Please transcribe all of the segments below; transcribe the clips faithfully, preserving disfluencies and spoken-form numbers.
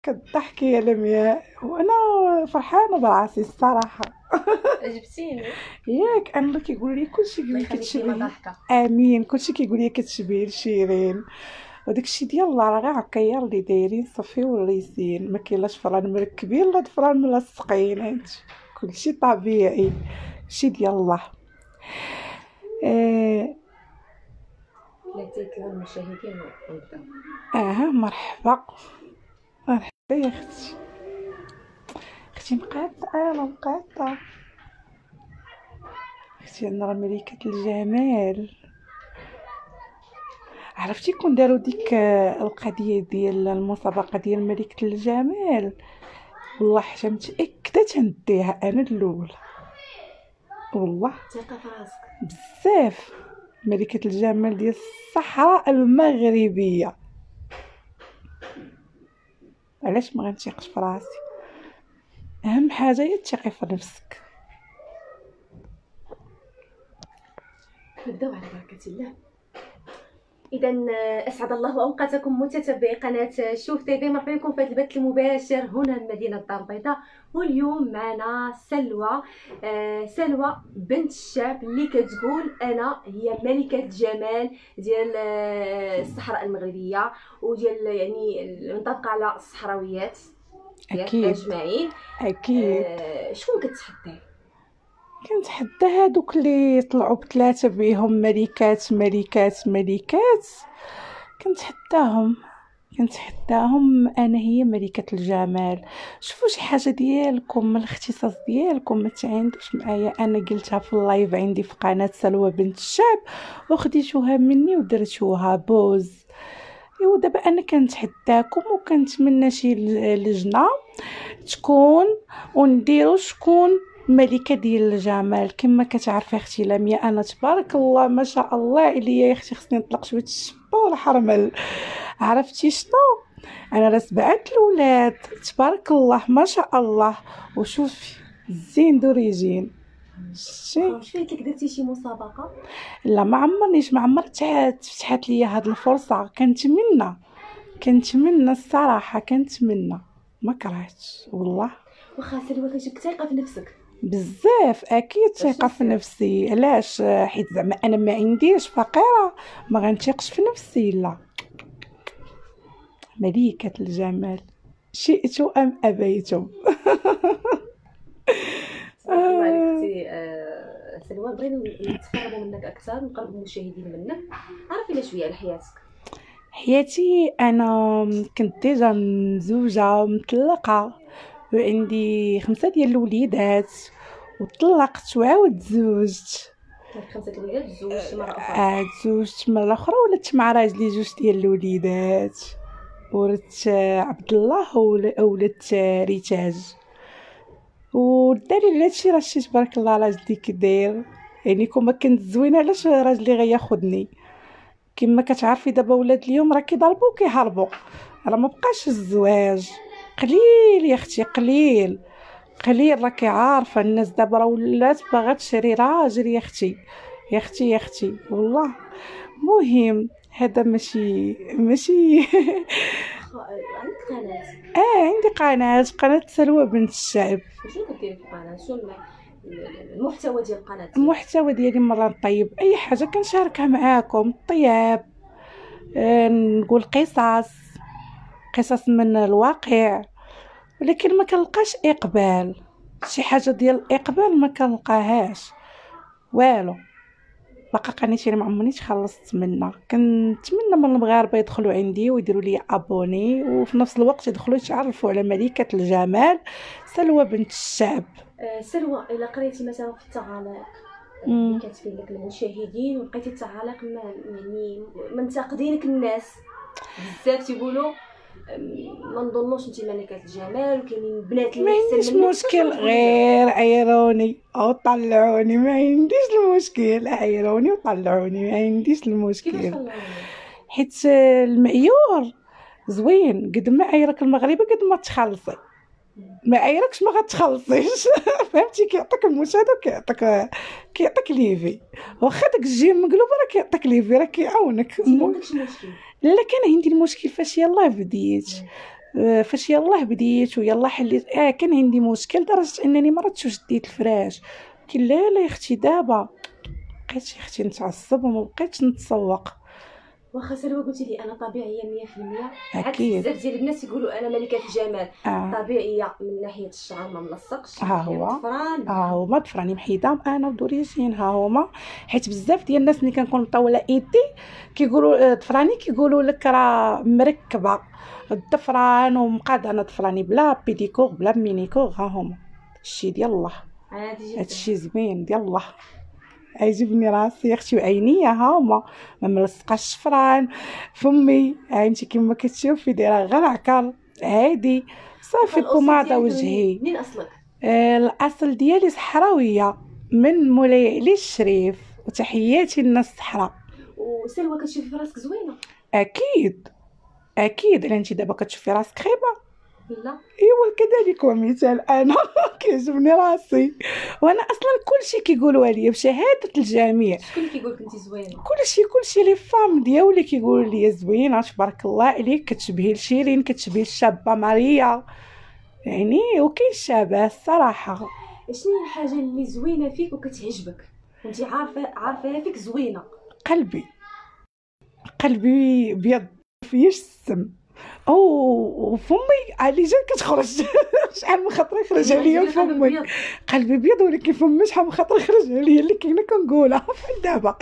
كضحكي يا لمياء وانا فرحانه براسي الصراحه. عجبتيني ياك انا كيقول لي كلشي الله كيقول لي يخليك كتشبه ديما لي. ضاحكه. امين، كلشي كيقول لي كتشبه لشيرين، وداك الشيء ديال الله راه غير هكايا اللي دايرين صافي وريسين، ما كاينلاش فران مركبين لا فران ملصقين، هادشي كلشي طبيعي، شي ديال الله. آه ثلاثه كيلو المشاهدين ونبداو. اه مرحبا مرحبا يا اختي، اختي مقاطعه انا مقاطعه، اختي انا راه ملكة الجمال. عرفتي كون داروا ديك آه، القضيه ديال المسابقه ديال ملكة الجمال، والله حتى متاكده تنديها انا الاولى، والله ثقه في راسك بزاف. ملكة الجمال ديال الصحراء المغربيه، علاش ما غنثيقش في راسي؟ اهم حاجه هي تثقي في نفسك. نبداو على بركه الله. اذا اسعد الله اوقاتكم متتبعي قناه شوف تيفي، مرحبا بكم في هذا البث المباشر هنا من مدينه الدار البيضاء. واليوم معنا سلوى، آه سلوى بنت الشعب اللي كتقول انا هي ملكه الجمال ديال آه الصحراء المغربيه وديال يعني المنطقه على الصحراويات اكيد اجمعين. اكيد آه شكون كتحداي؟ كنتحدى هادوك اللي طلعوا بثلاثه بيهم ملكات ملكات ملكات، كنتحداهم كنتحداهم انا هي ملكة الجمال. شوفوا شي حاجه ديالكم من الاختصاص ديالكم ما تعندوش معايا، انا قلتها في اللايف عندي في قناه سلوى بنت الشعب وخديتوها مني ودرتوها بوز. ايوا دابا انا كنتحداكم وكنتمنى شي لجنه تكون ونديروا شكون ملكه ديال الجمال. كما كتعرفي اختي لمياء انا تبارك الله ما شاء الله عليا يا اختي، خصني نطلق شويه الشبه ولا حرمل. عرفتي شنو؟ انا راه سبعه الاولاد تبارك الله ما شاء الله، وشوفي الزين دوريجين شتي. واش فيك درتي شي مسابقه؟ لا ما عمرنيش ما عمرت تفتحت لي هاد الفرصه، كنتمنى كنتمنى الصراحه كنتمنى ما كرهتش والله. واخا سلوى كتجيك ثقه في نفسك بزاف اكيد ثقه في نفسي. علاش؟ حيت زعما انا ما عنديش فقيره ما غنثقش في نفسي. لا ملكة الجمال شئتم ام ابيتم. الله عليك سي آه سلوى، بغينا نتقربوا منك اكثر ونقربوا المشاهدين منك. عرفينا شويه على حياتك. حياتي انا كنت ديجا مزوجه مطلقه وعندي خمسه ديال الوليدات، وطلقت وعاود تزوجت. خمسه الوليدات تزوجتي مره اخرى؟ عاد تزوجت مره اخرى ولدت مع راجلي جوج ديال الوليدات، ولدت عبد الله وولدت ريتاج. والدليل على هادشي راه شتي تبارك الله راجلي كي داير، يعني كون كنت زوينه علاش راجلي غياخذني. كما كتعرفي دابا ولاد اليوم راه كيضربوا وكيهربوا، راه ما بقاش الزواج قليل يا اختي قليل قليل. راكي عارفه الناس دابا راه ولات باغا تشري راجل يا اختي يا اختي يا اختي والله. مهم هذا ماشي ماشي عندك قناه؟ اه عندي قناه قناه سلوى بنت الشعب. شنو كديري في القناه؟ شنو المحتوى ديال القناه؟ المحتوى ديالي مره نطيب اي حاجه كنشاركها معاكم، الطياب، آه نقول قصص قصص من الواقع، ولكن ما كنلقاش اقبال. شي حاجه ديال الاقبال ما كنلقاهاش والو. باقا قناتي ما عمرني تخلصت منها. كنتمنى من المغاربه يدخلوا عندي ويديروا لي ابوني، وفي نفس الوقت يدخلوا يتعرفوا على ملكه الجمال سلوى بنت الشعب. أه سلوى، الا قريتي مثلا في التعاليق اللي كاتبين لك المشاهدين ولقيتي التعاليق يعني منتقدينك الناس بزاف تيقولوا ما نظنوش انت ملكه الجمال وكاينين بنات اللي احسن منك. مش مشكل، غير عيروني او طلعوني ما عنديش المشكل، عيروني وطلعوني ما عنديش المشكل. حيت المعيور زوين قد ما عيرك المغربي قد ما تخلصي، ما عيركش ما غتخلصيش. فهمتي؟ كيعطيك المشاهده وكيعطيك كيعطيك ليفي، واخا داك الجيم مقلوبه راه كيعطيك ليفي راه كيعاونك. ما عندكش مشكل. لا كان عندي المشكل فاش يلاه بديت آه، فاش يلاه بديت ويلاه حليت اه كان عندي مشكل لدرجه انني مرات شديت الفراش. قلت لا لا يا اختي دابا بقيت يا اختي نتعصب وما بقيتش نتسوق. واخا سلوى قلتي لي انا طبيعيه مية في المية، عكس اكيد. بزاف ديال الناس يقولوا انا ملكه الجمال. اه طبيعيه من ناحيه الشعر ما ملصقش، ها من هو ناحيه الطفران. ها هما ضفراني محيدام انا ودوريجين ها هما. حيت بزاف ديال الناس اللي كنكون مطوله ايدي كيقولوا آه، ضفراني كيقولوا لك راه مركبه الضفران ومقاد. انا ضفراني بلا بيديكور بلا مينيكور ها هما. هادشي ديال الله، عادي جدا. هادشي زوين ديال الله. عجبني راسي يا اختي وعينيا ها هما ما ملصقاش الشفران. فمي عينتي كما كتشوفي دايره غير عكر عادي صافي. الأصل بوماده ديالك وجهي. منين اصلك؟ آه، الاصل ديالي صحراويه من مولاي علي الشريف، وتحياتي للناس الصحراء. وسلوى كتشوفي في راسك زوينه؟ اكيد اكيد. الا انت دابا كتشوفي راسك خايبه لا ايوا كذلك ومثال انا كيعجبني راسي. وانا اصلا كلشي كيقولوا لي بشهاده الجميع. شكون اللي كيقول لك انت زوينه؟ كلشي كلشي لي فام ديالي كيقولوا لي زوينه تبارك الله عليك، كتشبهي لشيرين، كتشبهي الشابه ماريا يعني. وكاين الشابه الصراحه. شنو هي الحاجه اللي زوينه فيك وكتعجبك وانت عارفه عارفاها فيك زوينه؟ قلبي قلبي بيض فيش السم. او وفمي علي جا كتخرج شحال من خطره يخرج عليا فمي. قلبي بيض ولكن فمي شحال من خطره يخرج عليا اللي كاينه كنقولها بحال دابا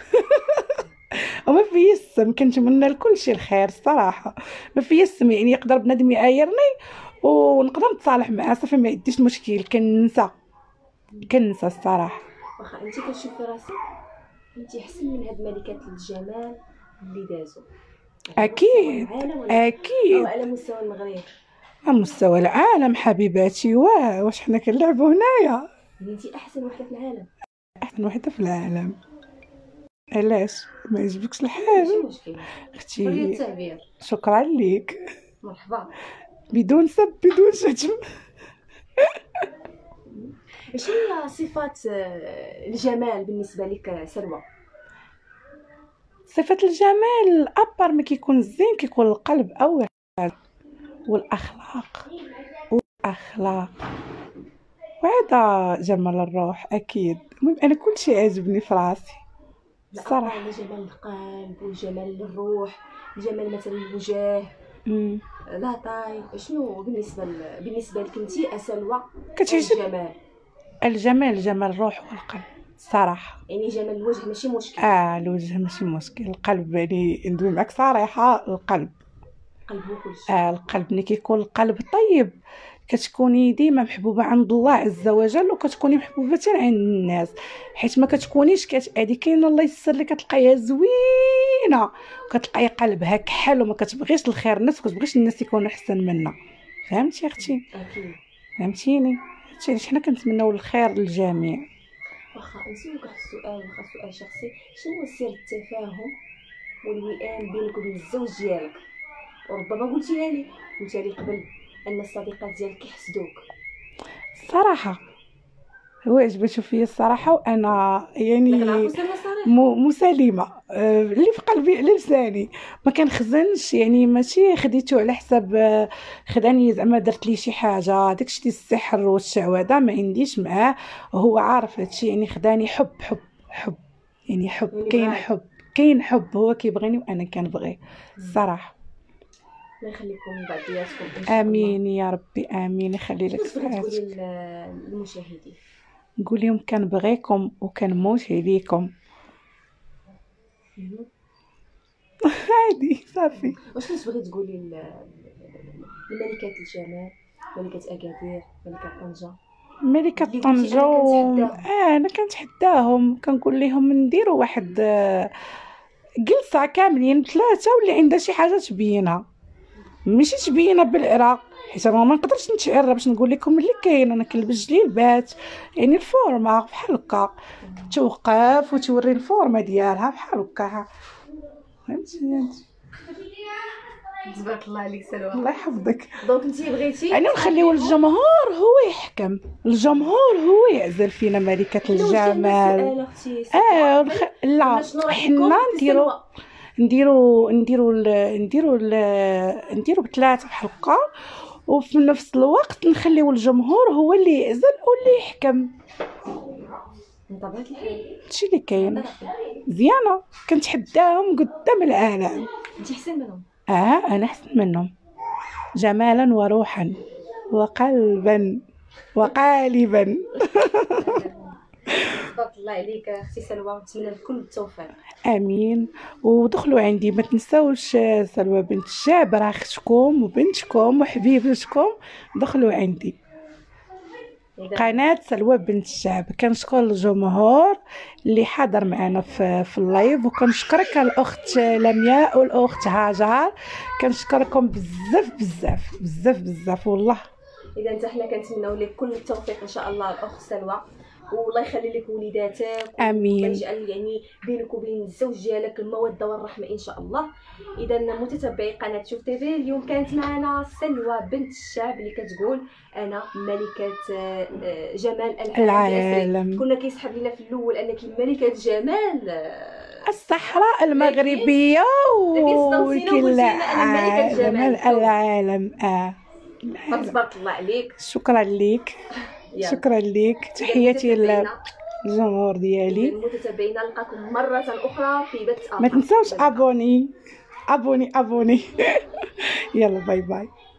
وما فيا السم. كنتمنى لكل شيء الخير الصراحه. ما فيا السم يعني يقدر بنادم يعايرني ونقدر نتصالح معاه صافي ما عنديش مشكل. كننسى كننسى الصراحه. واخا انت كتشوفي راسك انت احسن من هاد ملكات الجمال اللي دازوا اكيد اكيد او على مستوى المغرب؟ على مستوى العالم حبيباتي. واه واش حنا كنلعبوا هنايا؟ انت احسن وحده في العالم. احسن وحده في العالم. علاش ما يعجبكش الحال ماشي مشكل اختي؟ حريه التعبير. شكرا ليك. مرحبا. بدون سب بدون شتم. شنو هي صفات آه، الجمال بالنسبه لك سلوى؟ صفة الجمال أبر ما كيكون زين كيكون القلب أول والأخلاق والأخلاق وهذا جمال الروح أكيد. المهم أنا كل شيء عاجبني في راسي الصراحة. جمال القلب وجمال الروح، جمال مثلا الوجه، امم لا طاي. شنو بالنسبه ل... بالنسبه لك انت اسلوى كتعجب الجمال؟ الجمال جمال الروح والقلب الصراحة. يعني جمال الوجه ماشي مشكل؟ اه الوجه ماشي مشكل. القلب يعني ندوي معك صراحة القلب قلب هو كلشي. آه القلب ملي كيكون القلب طيب كتكوني ديما محبوبه عند الله عز وجل وكتكوني محبوبه حتى عند الناس. حيت ما كتكونيش كتادي كاين الله يسر لك كتلقايها زوينه وكتلقاي قلبها كحل وما كتبغيش الخير الناس وكتبغيش الناس يكونوا احسن منا. فهمتي اختي؟ اكيد فهمتيني. هادشي علاش حنا كنتمناو الخير للجميع. واخا نسولك واحد السؤال، واخا سؤال شخصي، شنو هو سر التفاهم والوئام بينك وبين الزوج ديالك؟ وربما قلتيها لي قلتيها لي قبل ان الصديقات ديالك كيحسدوك. الصراحه هو عجبته فيا الصراحه وانا يعني م- مسالمه آه، اللي في قلبي على لساني ما كنخزنش يعني ماشي خديته على حساب آه، خداني زعما درت لي شي حاجه داكشي ديال السحر والشعوذه ما عنديش معاه. هو عارف هادشي يعني خداني حب حب حب يعني حب يعني كاين بغاك. حب كاين حب. هو كيبغيني وانا كنبغيه الصراحه. الله يخليكم بعضياتكم ان شاء الله. امين يا ربي امين. يخلي لك شنو تبغي صحتك. تقولي للمشاهدين؟ نقول لهم كنبغيكم وكنموت عليكم. عادي صافي. وشنو تبغي تقولي لملكات الجمال، ملكة اكادير، ملكة طنجة؟ ملكة اللي قلتي طنجة أنا و... كنتحداهم. اه انا كنتحداهم كنقول لهم نديروا واحد آه، جلسة كاملين ثلاثة واللي عندها شي حاجة تبينها ماشي تبينها بالعرا. حيت انا ما نقدرش نتعرى باش نقول لكم اللي كاين. انا كنلبس جليبات يعني الفورمه بحال هكا توقف وتوري الفورمه ديالها بحال هكا. فهمتي انت؟ تبارك الله عليك سلوى. الله يحفظك. دونك انتي بغيتي يعني نخليو الجمهور هو يحكم. الجمهور هو يعزل فينا ملكة الجمال. سؤال اختي. اه الخ... لا حنا نديرو نديرو نديرو ال- نديرو ال- نديرو بثلاثه بحلقه، وفي نفس الوقت نخليو الجمهور هو اللي يعزل واللي يحكم. بطبيعه الحال هادشي اللي كاين. مزيانه، كنتحداهم قدام العالم. انت احسن منهم. اه انا احسن منهم جمالا وروحا وقلبا وقالبا. تبارك الله عليك اختي سلوى، نتمنى لك كل التوفيق. امين. ودخلوا عندي، ما تنساوش سلوى بنت الشعب راه اختكم وبنتكم وحبيبتكم، دخلوا عندي قناة سلوى بنت الشعب. كنشكر الجمهور اللي حضر معنا في في اللايف، وكنشكرك الاخت لمياء والاخت هاجر، كنشكركم بزاف بزاف بزاف بزاف والله. اذا انت حنا كنتمناو لك كل التوفيق ان شاء الله الاخت سلوى، والله يخلي لك وليداتك، امين. ويجعل يعني بينك وبين الزوج ديالك الموده والرحمه ان شاء الله. اذا متتبعي قناه شوف تيفي، اليوم كانت معنا سلوى بنت الشعب اللي كتقول انا ملكه آه، آه، جمال العالم. العالم. كنا كيسحب لنا في الاول انك ملكه جمال آه، الصحراء المغربيه وكل جمال العالم. اه تبارك الله عليك. شكرا ليك، يلا. شكرا ليك، تحياتي للجمهور ديالي. المتتبعين نلقاكم مرة أخرى في بث آخر. ما تنساوش ابوني ابوني ابوني. يلا باي باي.